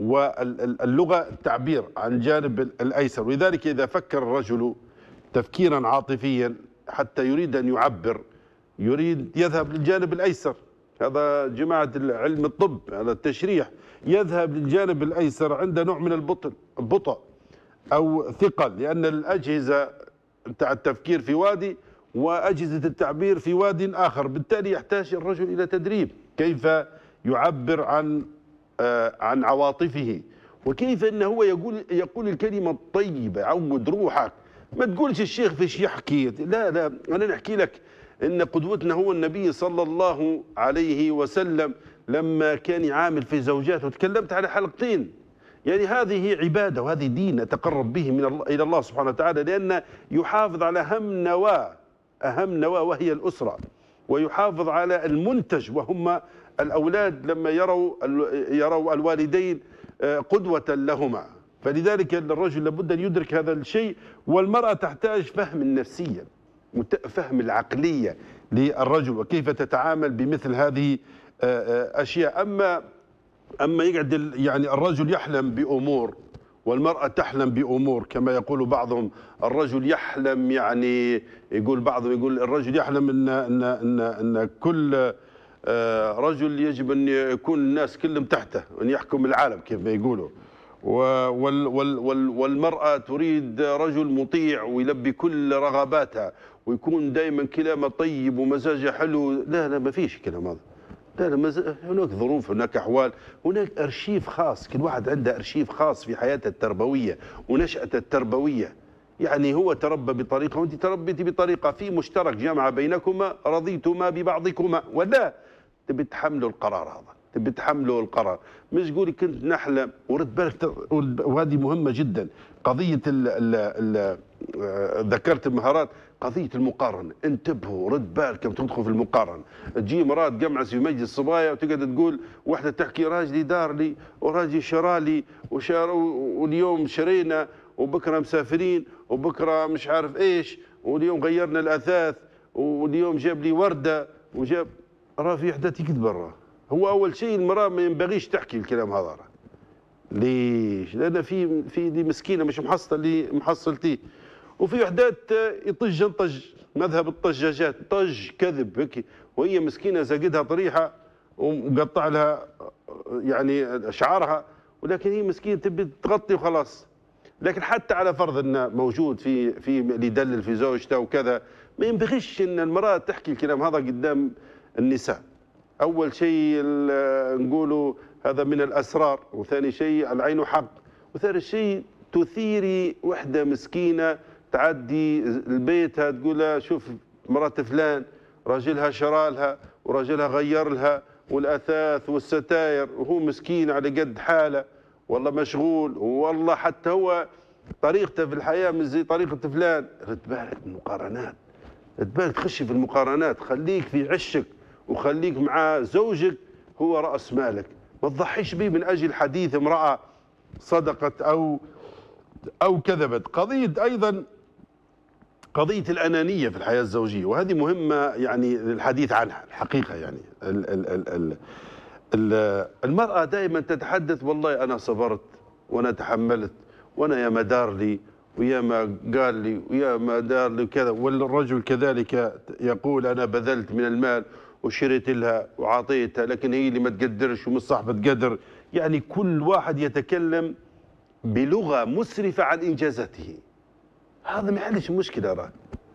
واللغة التعبير عن الجانب الأيسر. ولذلك إذا فكر الرجل تفكيرا عاطفيا حتى يريد أن يعبر، يريد يذهب للجانب الأيسر. هذا جماعة علم الطب، هذا التشريح، يذهب للجانب الأيسر عند نوع من البطء أو ثقل، لأن الأجهزة بتاع التفكير في وادي وأجهزة التعبير في واد آخر. بالتالي يحتاج الرجل إلى تدريب كيف يعبر عن عواطفه، وكيف أنه هو يقول الكلمة الطيبة. عود روحك، ما تقولش الشيخ فيش يحكي، لا أنا نحكي لك إن قدوتنا هو النبي صلى الله عليه وسلم لما كان يعامل في زوجاته. وتكلمت على حلقتين، يعني هذه عبادة وهذه دين نتقرب به من الله إلى الله سبحانه وتعالى، لأن يحافظ على أهم نواة وهي الأسرة، ويحافظ على المنتج وهم الأولاد لما يروا الوالدين قدوة لهما. فلذلك الرجل لابد أن يدرك هذا الشيء، والمرأة تحتاج فهم النفسية وفهم العقلية للرجل وكيف تتعامل بمثل هذه أشياء. أما يقعد يعني الرجل يحلم بأمور والمرأة تحلم بأمور، كما يقول بعضهم الرجل يحلم، يعني يقول بعضهم يقول الرجل يحلم أن كل رجل يجب أن يكون الناس كلهم تحته، أن يحكم العالم كيف ما يقولوا، والمرأة تريد رجل مطيع ويلبي كل رغباتها ويكون دائما كلامه طيب ومزاجه حلو. لا ما فيش كلام هذا. لا، هناك ظروف، هناك أحوال، هناك أرشيف خاص، كل واحد عنده أرشيف خاص في حياته التربوية ونشأته التربوية. يعني هو تربى بطريقة وأنت تربيتي بطريقة، في مشترك جمع بينكما، رضيتما ببعضكما، ولا تبي تحملوا القرار هذا، تبي تحملوا القرار. مش تقولي كنت نحلم. ورد بالك، وهذه مهمة جدا، قضية ذكرت المهارات، قضية المقارنة. انتبهوا، رد بالكم تدخلوا في المقارنة. تجي مرات قمعس في مجلس الصبايا وتقعد تقول، واحدة تحكي راجلي دار لي وراجلي شرالي واليوم شرينا وبكرة مسافرين وبكرة مش عارف ايش، واليوم غيرنا الأثاث واليوم جاب لي وردة وجاب. راه في وحدة تكذب برا. هو أول شيء المرأة ما ينبغيش تحكي الكلام هذا، ليش؟ لان في دي مسكينه مش محصله اللي محصلتيه، وفي وحدات يطج نطج، مذهب الطجاجات، طج كذب هيك، وهي مسكينه زاقدها طريحه ومقطع لها يعني شعرها، ولكن هي مسكينه تبي تغطي وخلاص. لكن حتى على فرض انه موجود في اللي يدلل في زوجته وكذا، ما ينبغيش ان المراه تحكي الكلام هذا قدام النساء. اول شيء نقولوا هذا من الاسرار، وثاني شيء العين حق، وثالث شيء تثيري وحده مسكينه تعدي لبيتها تقول لها شوف مرات فلان راجلها شرالها وراجلها غير لها والاثاث والستاير، وهو مسكين على قد حاله، والله مشغول، والله حتى هو طريقته في الحياه مش زي طريقه فلان. رد بالك من المقارنات، رد بالك تخشي في المقارنات، خليك في عشك وخليك مع زوجك هو راس مالك، ما تضحيش به من اجل حديث امراه صدقت او كذبت. قضيه ايضا قضيه الانانيه في الحياه الزوجيه، وهذه مهمه يعني للحديث عنها الحقيقه. يعني المراه دائما تتحدث والله انا صبرت وانا تحملت وانا يا ما دار لي ويا ما قال لي ويا ما دار لي وكذا، والرجل كذلك يقول انا بذلت من المال وشريت لها وعطيتها، لكن هي اللي ما تقدرش ومش صاحبه قدر. يعني كل واحد يتكلم بلغه مسرفه عن انجازاته، هذا ما يحلش المشكله. راه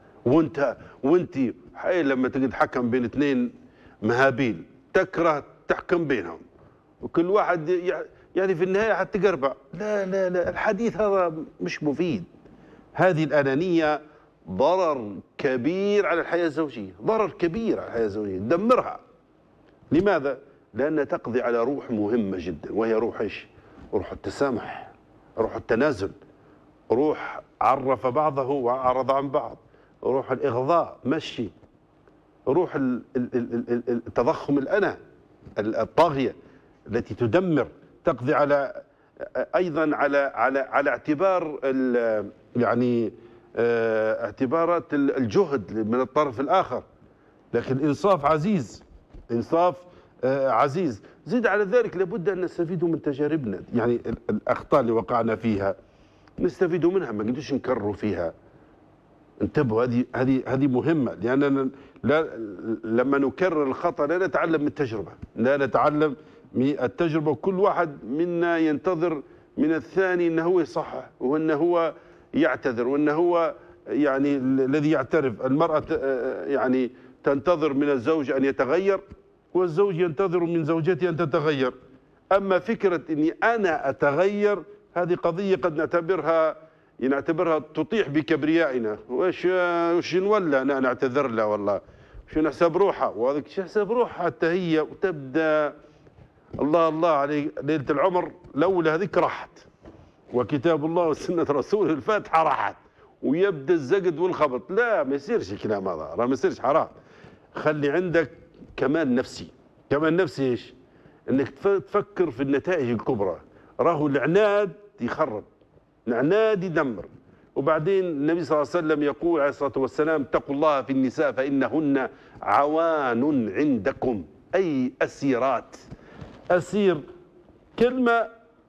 وانت حي لما تقعد حكم بين اثنين مهابيل تكره تحكم بينهم، وكل واحد يعني في النهايه حتقربع. لا لا لا، الحديث هذا مش مفيد. هذه الانانيه ضرر كبير على الحياه الزوجيه، ضرر كبير على الحياه الزوجيه، تدمرها. لماذا؟ لانها تقضي على روح مهمه جدا، وهي روح ايش؟ روح التسامح، روح التنازل، روح عرف بعضه وأعرض عن بعض، روح الإغضاء مشي، روح التضخم الأنا الطاغية التي تدمر، تقضي على أيضا على اعتبار يعني اعتبارات الجهد من الطرف الآخر. لكن الإنصاف عزيز، إنصاف عزيز. زيد على ذلك لابد أن نستفيد من تجاربنا، يعني الأخطاء اللي وقعنا فيها نستفيدوا منها، ما نقدرش نكرروا فيها. انتبهوا، هذه مهمه، لاننا لما نكرر الخطا لا نتعلم من التجربه، لا نتعلم من التجربه، وكل واحد منا ينتظر من الثاني انه هو يصحح وانه هو يعتذر وانه هو يعني الذي يعترف. المراه يعني تنتظر من الزوج ان يتغير، والزوج ينتظر من زوجته ان تتغير. اما فكره اني انا اتغير، هذه قضية قد نعتبرها تطيح بكبريائنا. وش نولى أنا نعتذر لها والله، شو نحسب روحها، وهذاك شو نحسب روحها حتى هي، وتبدأ الله الله عليه ليلة العمر الأولى هذيك راحت، وكتاب الله وسنة رسوله الفاتحة راحت، ويبدأ الزقد والخبط. لا، ما يصيرش الكلام هذا، ما يصيرش، حرام. خلي عندك كمان نفسي. كمان نفسي ايش؟ انك تفكر في النتائج الكبرى. راهو العناد يخرب، العناد يدمر. وبعدين النبي صلى الله عليه وسلم يقول عليه الصلاة والسلام اتقوا الله في النساء فإنهن عوان عندكم، أي أسيرات. أسير كلمة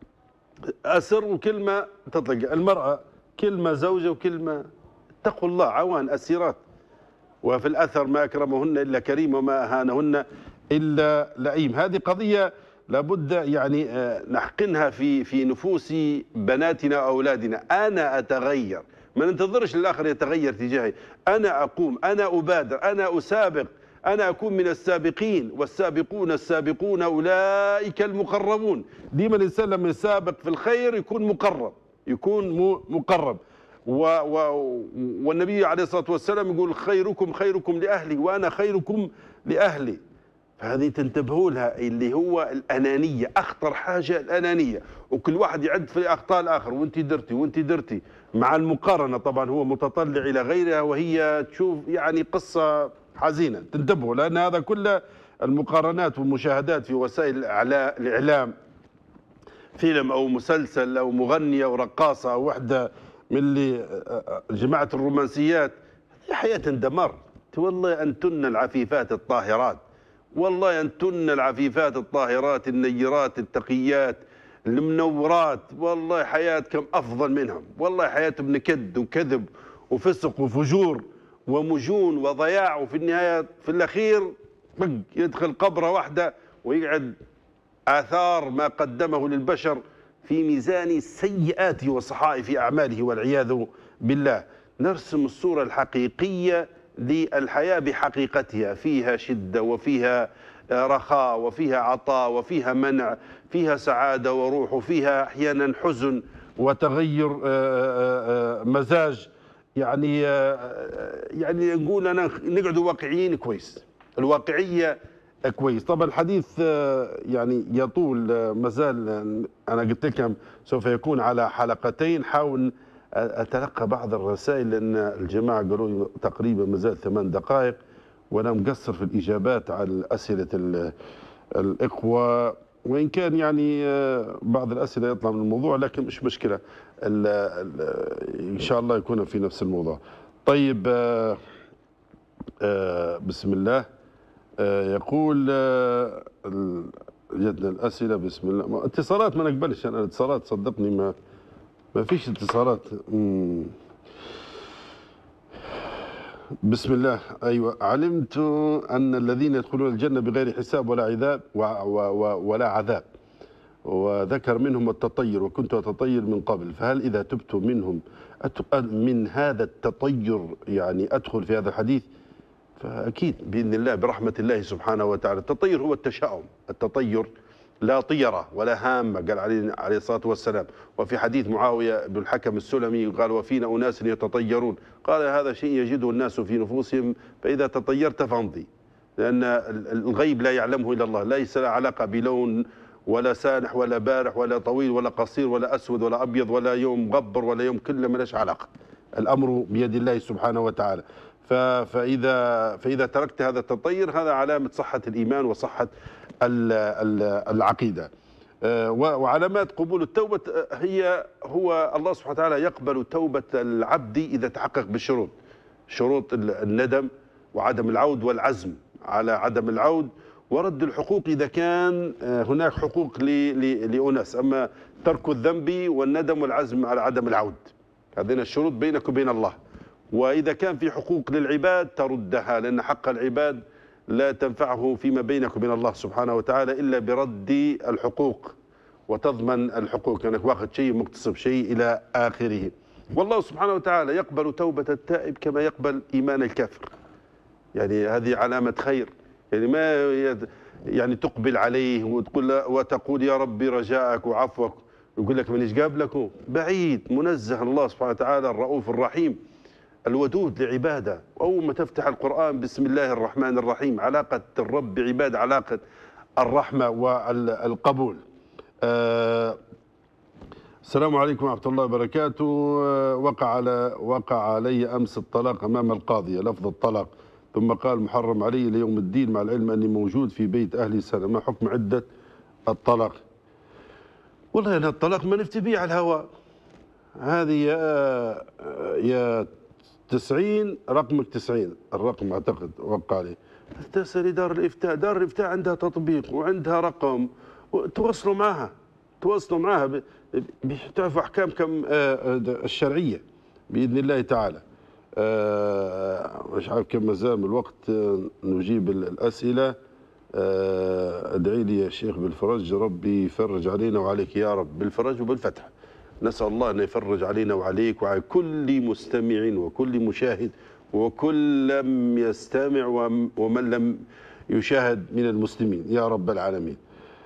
أسر وكلمة تطلق، المرأة كلمة زوجة وكلمة. اتقوا الله، عوان أسيرات. وفي الأثر ما أكرمهن إلا كريم وما أهانهن إلا لئيم. هذه قضية لابد يعني نحقنها في نفوس بناتنا وأولادنا. أنا أتغير، ما ننتظرش الآخر يتغير تجاهي. أنا أقوم، أنا أبادر، أنا أسابق، أنا أكون من السابقين، والسابقون السابقون أولئك المقربون. ديما الإنسان لما يسابق في الخير يكون مقرب، يكون مقرب. والنبي عليه الصلاة والسلام يقول خيركم خيركم لأهلي وأنا خيركم لأهلي. فهذه تنتبهوا لها، اللي هو الأنانية، أخطر حاجة الأنانية، وكل واحد يعد في أخطاء الآخر، وأنت درتي وأنت درتي، مع المقارنة طبعا هو متطلع إلى غيرها، وهي تشوف يعني قصة حزينة. تنتبهوا، لأن هذا كله المقارنات والمشاهدات في وسائل الإعلام، فيلم أو مسلسل أو مغنية أو رقاصة أو وحدة من اللي جماعة الرومانسيات، حياة دمار. والله أنتن العفيفات الطاهرات، والله أنتن العفيفات الطاهرات النيرات التقيات المنورات، والله حياتكم أفضل منهم، والله حياتهم نكد وكذب وفسق وفجور ومجون وضياع، وفي النهاية في الأخير طق يدخل قبرة واحدة ويقعد آثار ما قدمه للبشر في ميزان سيئاته وصحائف أعماله والعياذ بالله. نرسم الصورة الحقيقية للحياة بحقيقتها، فيها شدة وفيها رخاء وفيها عطاء وفيها منع، فيها سعادة وروح، وفيها أحيانا حزن وتغير مزاج. يعني نقول أنا نقعد واقعيين كويس، الواقعية كويس. طبعا الحديث يعني يطول، مازال أنا قلت لكم سوف يكون على حلقتين. حاول أتلقى بعض الرسائل لأن الجماعة قالوا لي تقريبا مازال 8 دقائق، وأنا مقصر في الإجابات على أسئلة الإخوة، وإن كان يعني بعض الأسئلة يطلع من الموضوع، لكن مش مشكلة، إن شاء الله يكون في نفس الموضوع. طيب، بسم الله. يقول جدنا الأسئلة، بسم الله. اتصالات ما نقبلش أنا الاتصالات، صدقني ما فيش اتصالات. بسم الله. أيوة، علمت أن الذين يدخلون الجنة بغير حساب ولا عذاب ولا عذاب، وذكر منهم التطير، وكنت أتطير من قبل، فهل إذا تبت منهم من هذا التطير يعني أدخل في هذا الحديث؟ فأكيد بإذن الله برحمة الله سبحانه وتعالى. التطير هو التشاؤم، التطير لا طيرة ولا هامة، قال عليه الصلاة والسلام. وفي حديث معاوية بن الحكم السلمي قال: وفينا أناس يتطيرون، قال: هذا شيء يجده الناس في نفوسهم، فإذا تطيرت فامضي، لأن الغيب لا يعلمه إلا الله، ليس له علاقة بلون ولا سانح ولا بارح ولا طويل ولا قصير ولا أسود ولا أبيض ولا يوم مغبر ولا يوم كله، ما لهش علاقة، الأمر بيد الله سبحانه وتعالى. فإذا تركت هذا التطير، هذا علامة صحة الإيمان وصحة العقيدة. وعلامات قبول التوبة هو الله سبحانه وتعالى يقبل توبة العبد إذا تحقق بالشروط، شروط الندم وعدم العود والعزم على عدم العود، ورد الحقوق إذا كان هناك حقوق لأناس، أما ترك الذنب والندم والعزم على عدم العود، هذين الشروط بينك وبين الله. وإذا كان في حقوق للعباد تردها، لأن حق العباد لا تنفعه فيما بينك وبين الله سبحانه وتعالى إلا برد الحقوق، وتضمن الحقوق أنك واخذ شيء مكتسب شيء إلى آخره. والله سبحانه وتعالى يقبل توبة التائب كما يقبل إيمان الكافر، يعني هذه علامة خير. يعني ما يعني تقبل عليه وتقول يا ربي رجاءك وعفوك، يقول لك مانيش قابلك، بعيد، منزه الله سبحانه وتعالى الرؤوف الرحيم الودود لعباده. أول ما تفتح القرآن بسم الله الرحمن الرحيم، علاقة الرب بعباد علاقة الرحمة والقبول. السلام عليكم ورحمة الله وبركاته. وقع علي أمس الطلاق أمام القاضية، لفظ الطلاق، ثم قال محرم علي ليوم الدين، مع العلم أني موجود في بيت أهلي سنة، ما حكم عدة الطلاق؟ والله أنا الطلاق ما نفتي به على الهواء، هذه يا 90 رقمك 90 الرقم أعتقد وقع عليه، تسألي دار الإفتاء، دار الإفتاء عندها تطبيق وعندها رقم، تواصلوا معها بتعرفوا أحكامكم الشرعية بإذن الله تعالى. مش عارف كم مازال من الوقت نجيب الأسئلة. ادعي لي يا شيخ بالفرج، ربي يفرج علينا وعليك يا رب، بالفرج وبالفتح. نسأل الله أن يفرج علينا وعليك وعلى كل مستمع وكل مشاهد وكل لم يستمع ومن لم يشاهد من المسلمين يا رب العالمين.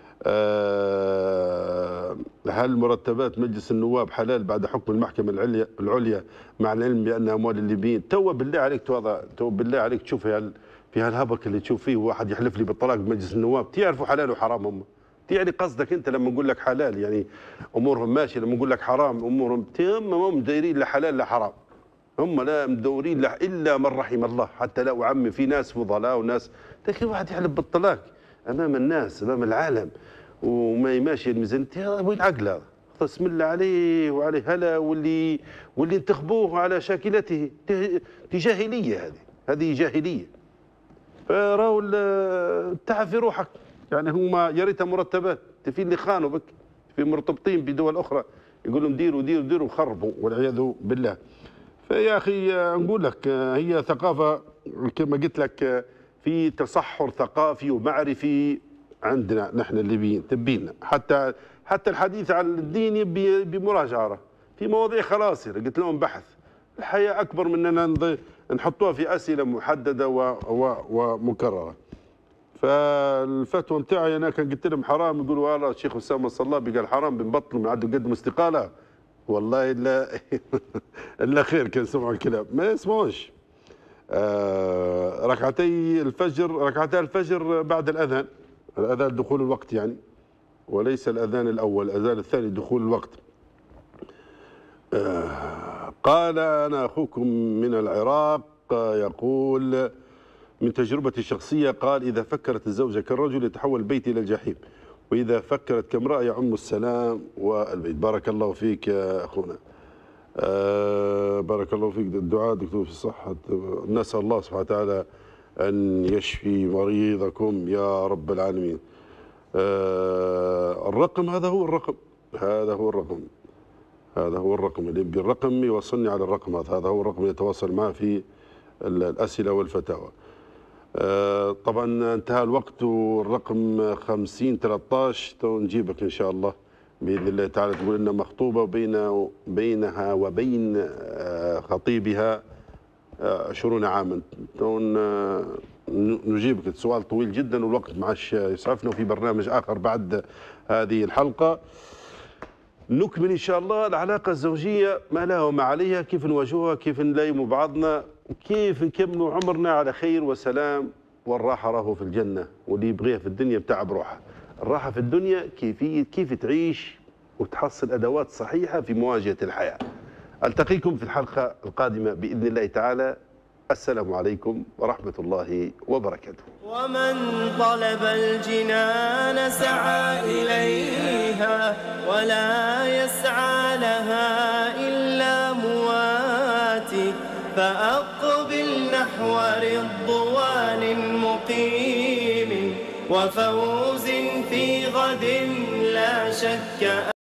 هل مرتبات مجلس النواب حلال بعد حكم المحكمة العليا مع العلم بأن أموال الليبيين؟ تو بالله عليك تو بالله عليك تشوف في هالهبك اللي تشوف فيه واحد يحلف لي بالطلاق بمجلس النواب، تعرفوا حلال وحرام هم؟ يعني قصدك انت لما نقول لك حلال يعني امورهم ماشيه، لما نقول لك حرام امورهم هم دايرين لا حلال لا حرام، هم لا مدورين الا من رحم الله. حتى لا أعمم، في ناس فضلاء وناس، لكن واحد يحلف بالطلاق امام الناس امام العالم وما يماشي الميزان، وين عقل هذا؟ بسم الله عليه وعليه هلا، واللي انتخبوه على شاكلته دي جاهليه، هذه جاهليه. فراو تعب في روحك، يعني هما يا ريتها مرتبات، في اللي خانوا بك، في مرتبطين بدول أخرى يقول لهم ديروا ديروا ديروا خربوا والعياذ بالله. فيا أخي نقول لك هي ثقافة كما قلت لك، في تصحر ثقافي ومعرفي عندنا نحن الليبيين تبينا. حتى الحديث عن الدين بمراجعة في مواضيع خلاص قلت لهم بحث. الحياة أكبر من أننا نحطوها في أسئلة محددة ومكررة. فالفتوى نتاعي أنا كان قلت لهم حرام، يقولوا والله الشيخ أسامة الصلابي قال حرام بنبطلوا بنعدوا قدموا استقالة. والله إلا خير كان سمعوا الكلام، ما يسمعوش. ركعتي الفجر بعد الأذان، الأذان دخول الوقت يعني، وليس الأذان الأول، الأذان الثاني دخول الوقت. قال أنا أخوكم من العراق يقول من تجربتي الشخصية، قال إذا فكرت الزوجة كالرجل يتحول البيت إلى الجحيم، وإذا فكرت كامرأة يعم السلام والبيت. بارك الله فيك يا أخونا، بارك الله فيك. الدعاء دكتور في الصحة، نسأل الله سبحانه وتعالى أن يشفي مريضكم يا رب العالمين. الرقم هذا هو الرقم، هذا هو الرقم اللي بالرقم يوصلني على الرقم هذا هو الرقم اللي يتواصل معه في الأسئلة والفتاوى. طبعا انتهى الوقت، والرقم 5013 نجيبك إن شاء الله بإذن الله تعالى. تقول إنها مخطوبة بينها وبين خطيبها 20 عاما. نجيبك. السؤال طويل جدا والوقت معش يسعفنا، وفي برنامج آخر بعد هذه الحلقة نكمل إن شاء الله العلاقة الزوجية ما لها وما عليها، كيف نواجهها، كيف نلايم بعضنا، وكيف نكملوا عمرنا على خير وسلام. والراحة راهو في الجنة، واللي يبغيها في الدنيا بتعب روحه. الراحة في الدنيا كيف تعيش وتحصل أدوات صحيحة في مواجهة الحياة. ألتقيكم في الحلقة القادمة بإذن الله تعالى. السلام عليكم ورحمة الله وبركاته. ومن طلب الجنان سعى إليها، ولا يسعى لها إلا مواتي. فأقبل نحو رضوان مقيم، وفوز في غد لا شك.